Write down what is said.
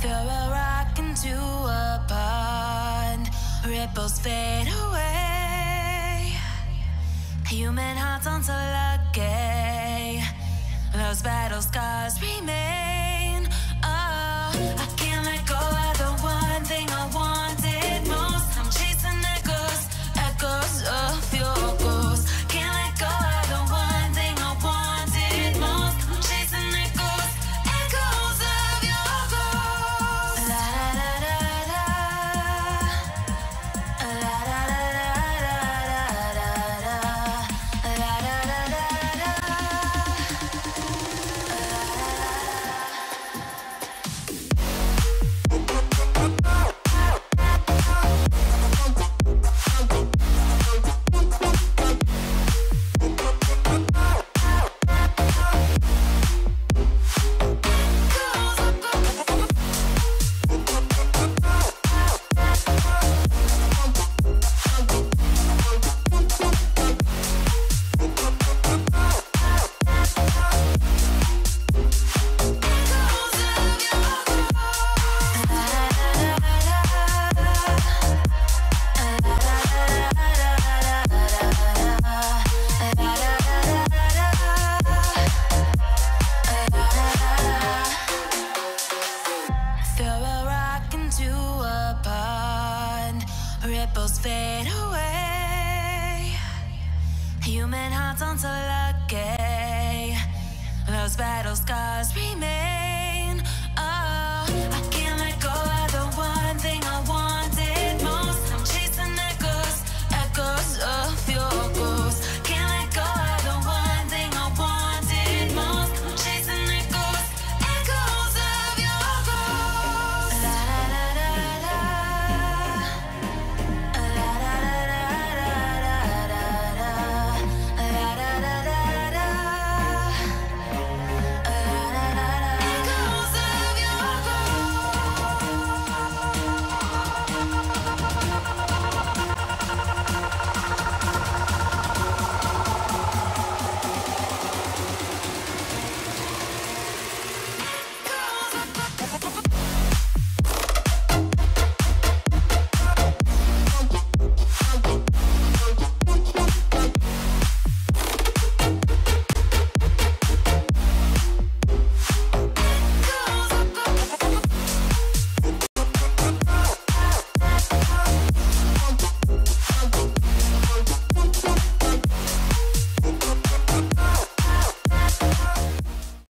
Throw a rock into a pond, ripples fade away. Human hearts aren't so lucky, those battle scars remain. Oh, I can't let go of the one thing I wanted most. I'm chasing echoes, echoes of your ghost. Can't let go of the one thing I wanted most. I'm chasing echoes, echoes of your ghost. La da da da da, la da da da da da, la da da da da. Throw a rock into a pond, ripples fade away. Human hearts aren't so lucky, those battle scars remain.